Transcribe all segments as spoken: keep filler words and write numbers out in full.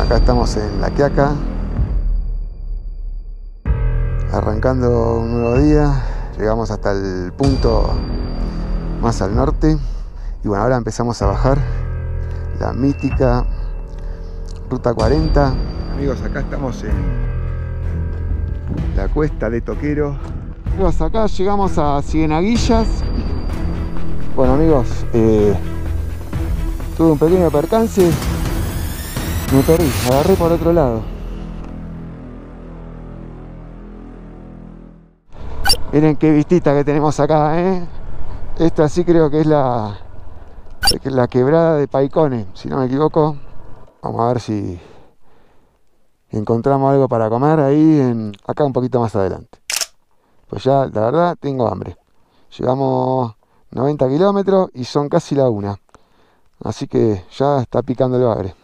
Acá estamos en La Quiaca, arrancando un nuevo día. Llegamos hasta el punto más al norte y bueno, ahora empezamos a bajar la mítica ruta cuarenta. Amigos, acá estamos en la cuesta de Toquero. Amigos, acá llegamos a Cienaguillas. Bueno amigos, eh, tuve un pequeño percance, me perdí, agarré por otro lado. Miren qué vistita que tenemos acá, ¿eh? Esta sí creo que es la, la quebrada de Paicones, si no me equivoco. Vamos a ver si encontramos algo para comer ahí, en, acá un poquito más adelante. Pues ya, la verdad, tengo hambre. Llevamos noventa kilómetros y son casi la una. Así que ya está picando el bagre.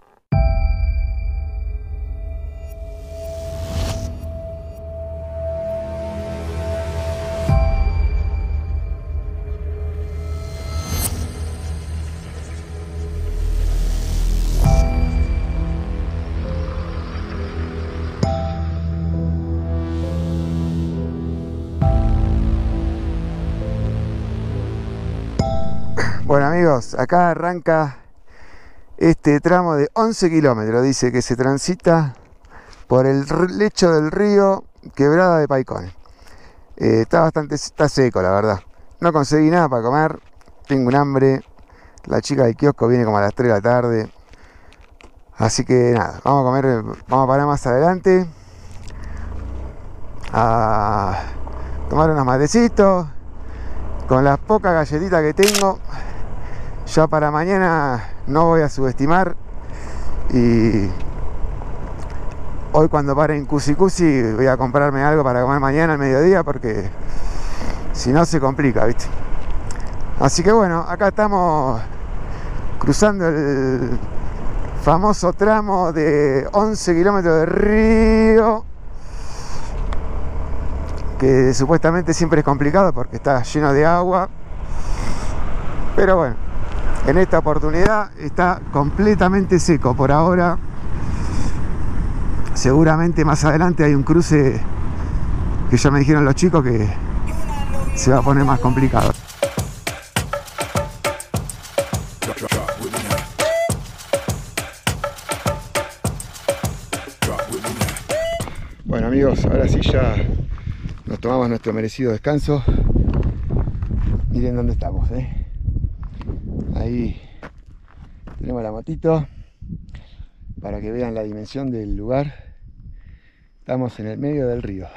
Bueno amigos, acá arranca este tramo de once kilómetros. Dice que se transita por el lecho del río Quebrada de Paicones. Eh, está bastante está seco, la verdad. No conseguí nada para comer, tengo un hambre. La chica del kiosco viene como a las tres de la tarde. Así que nada, vamos a comer, vamos a parar más adelante a tomar unos matecitos. Con las pocas galletitas que tengo, ya para mañana no voy a subestimar. Y hoy cuando pare en Cusi Cusi voy a comprarme algo para comer mañana al mediodía, porque si no se complica, ¿viste? Así que bueno, acá estamos cruzando el famoso tramo de once kilómetros de río, que supuestamente siempre es complicado porque está lleno de agua, pero bueno, en esta oportunidad está completamente seco por ahora. Seguramente más adelante hay un cruce que ya me dijeron los chicos que se va a poner más complicado. Bueno amigos, ahora sí ya nos tomamos nuestro merecido descanso. Miren dónde estamos, ¿eh? Ahí tenemos la motito para que vean la dimensión del lugar. Estamos en el medio del río.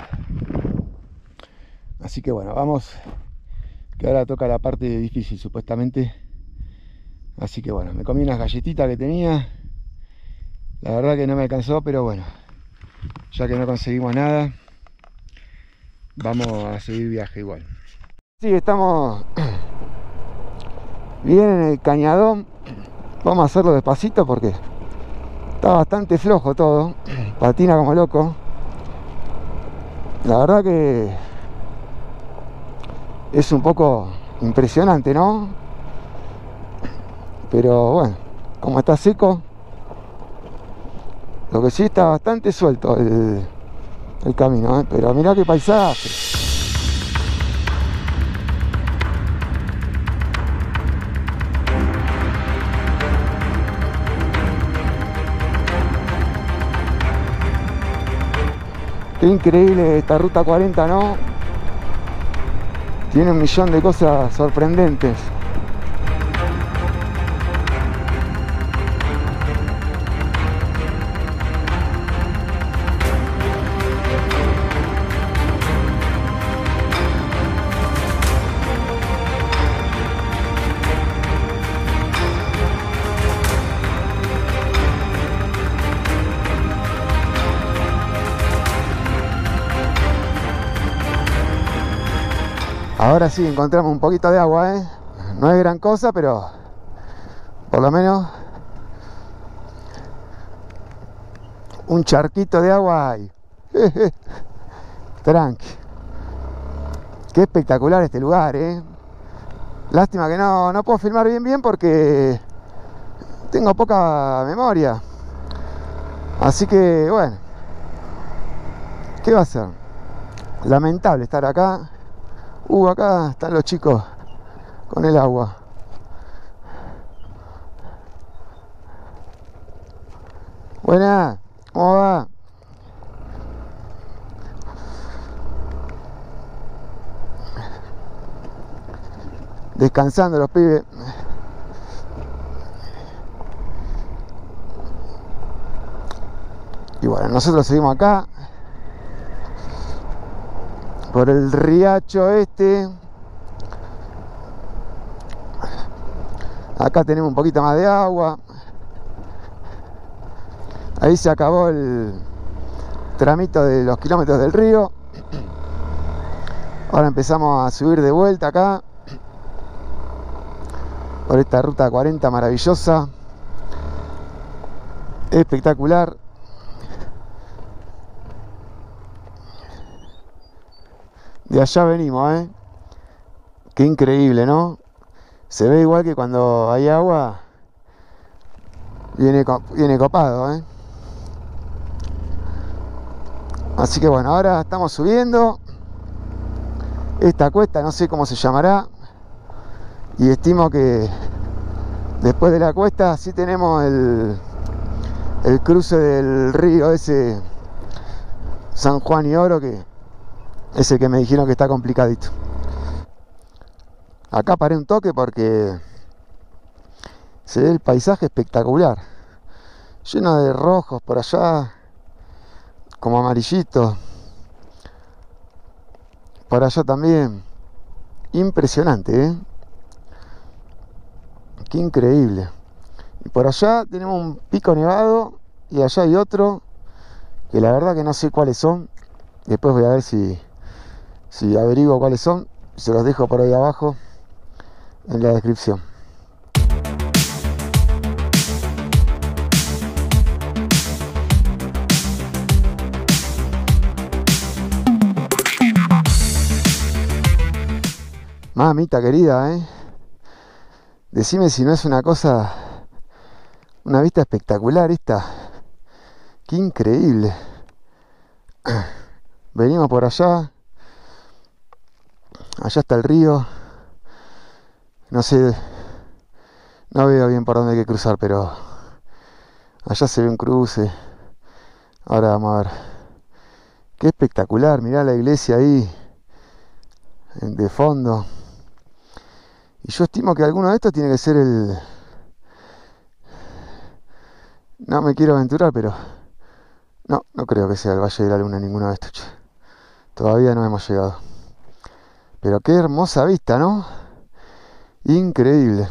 Así que bueno, vamos, que ahora toca la parte difícil supuestamente. Así que bueno, me comí unas galletitas que tenía. La verdad que no me alcanzó, pero bueno, ya que no conseguimos nada, vamos a seguir viaje igual. Sí, estamos bien en el cañadón. Vamos a hacerlo despacito porque está bastante flojo todo. Patina como loco. La verdad que es un poco impresionante, ¿no? Pero bueno, como está seco, lo que sí está bastante suelto el, el camino, ¿eh? Pero mirá qué paisaje. Qué increíble esta ruta cuarenta, ¿no? Tiene un millón de cosas sorprendentes. Ahora sí encontramos un poquito de agua, ¿eh? No es gran cosa, pero por lo menos un charquito de agua hay. Tranqui. Qué espectacular este lugar, ¿eh? Lástima que no, no puedo filmar bien bien porque tengo poca memoria. Así que bueno, ¿qué va a ser? Lamentable estar acá. Uh, acá están los chicos con el agua. Buena, ¿cómo va? Descansando los pibes. Y bueno, nosotros seguimos acá por el riacho este. Acá tenemos un poquito más de agua. Ahí se acabó el tramito de los kilómetros del río. Ahora empezamos a subir de vuelta acá por esta ruta cuarenta maravillosa, espectacular. De allá venimos, ¿eh? Qué increíble, ¿no? Se ve igual que cuando hay agua. Viene, viene copado, ¿eh? Así que bueno, ahora estamos subiendo esta cuesta, no sé cómo se llamará. Y estimo que después de la cuesta sí tenemos el, el cruce del río ese San Juan y Oro, que es el que me dijeron que está complicadito. Acá paré un toque porque se ve el paisaje espectacular, lleno de rojos por allá, como amarillitos, por allá también. Impresionante, ¿eh? Qué increíble. Y por allá tenemos un pico nevado y allá hay otro que la verdad que no sé cuáles son. Después voy a ver si, si averiguo cuáles son. Se los dejo por ahí abajo en la descripción. Mamita querida, ¿eh? Decime si no es una cosa, una vista espectacular esta. Qué increíble. Venimos por allá. Allá está el río. No sé, no veo bien por dónde hay que cruzar, pero allá se ve un cruce. Ahora vamos a ver. Qué espectacular, mirá la iglesia ahí de fondo. Y yo estimo que alguno de estos tiene que ser el... No me quiero aventurar, pero... No, no creo que sea el Valle de la Luna ninguno de estos. Todavía no hemos llegado. Pero qué hermosa vista, ¿no? Increíble.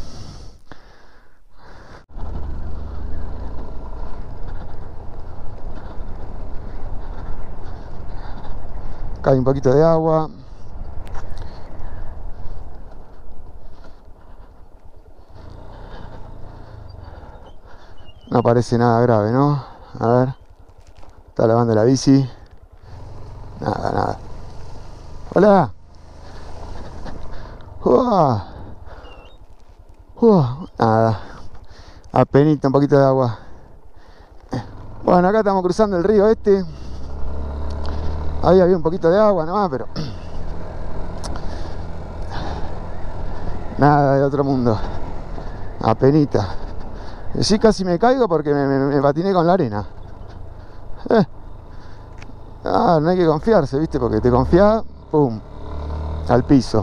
Acá hay un poquito de agua. No parece nada grave, ¿no? A ver. Está lavando la bici. Nada, nada. Hola. Uh, uh, nada. Apenita, un poquito de agua. Bueno, acá estamos cruzando el río este. Ahí había un poquito de agua nomás, pero... Nada de otro mundo. Apenita. Sí, casi me caigo porque me, me, me patiné con la arena. Eh. Ah, no hay que confiarse, ¿viste? Porque te confías, pum, al piso.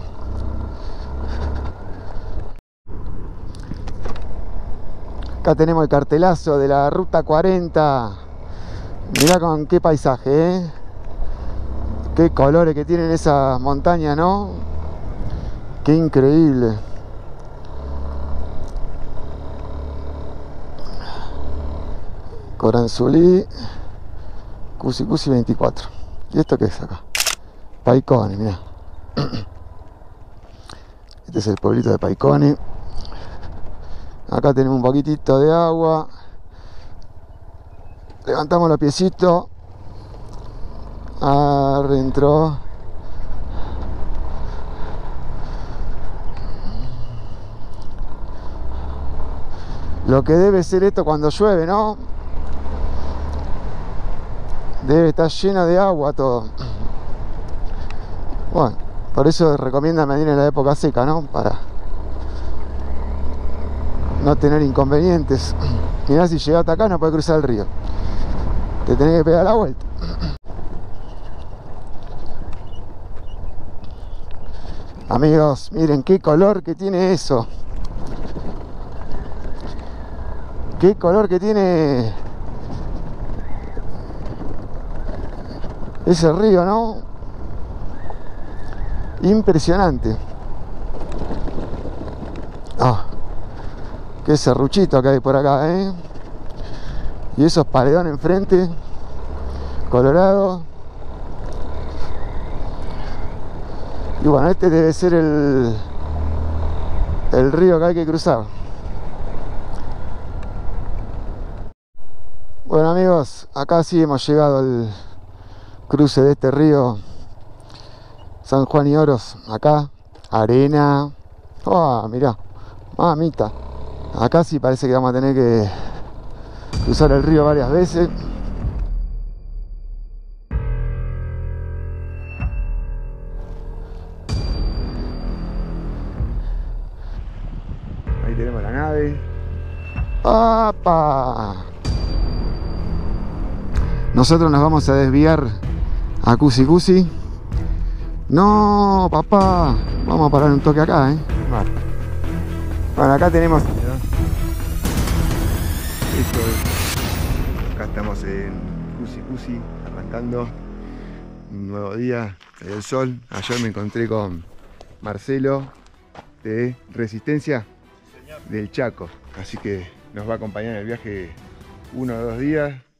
Acá tenemos el cartelazo de la ruta cuarenta. Mirá con qué paisaje, ¿eh? Qué colores que tienen esas montañas, ¿no? Qué increíble. Coranzulí, Cusi Cusi veinticuatro. ¿Y esto qué es acá? Paicone, mirá. Este es el pueblito de Paicone. Acá tenemos un poquitito de agua. Levantamos los piecitos. Adentro. Lo que debe ser esto cuando llueve, ¿no? Debe estar lleno de agua todo. Bueno, por eso recomiendan venir en la época seca, ¿no? Para no tener inconvenientes. Mirá, si llegaste acá no puedes cruzar el río. Te tenés que pegar la vuelta. Amigos, miren qué color que tiene eso. Qué color que tiene ese río, ¿no? Impresionante. Ah, qué serruchito que hay por acá, ¿eh? Y esos paredones enfrente, colorado. Y bueno, este debe ser el, el río que hay que cruzar. Bueno amigos, acá sí hemos llegado al cruce de este río San Juan y Oros. Acá, arena. Oh, mirá, mamita. Acá sí parece que vamos a tener que cruzar el río varias veces. Ahí tenemos la nave. ¡Apa! Nosotros nos vamos a desviar a Cusi Cusi. No, papá. Vamos a parar un toque acá, ¿eh? Vale. Bueno, acá tenemos... Esto es... Acá estamos en Cusi Cusi, arrancando un nuevo día del sol. Ayer me encontré con Marcelo de Resistencia del Chaco. Así que nos va a acompañar en el viaje uno o dos días.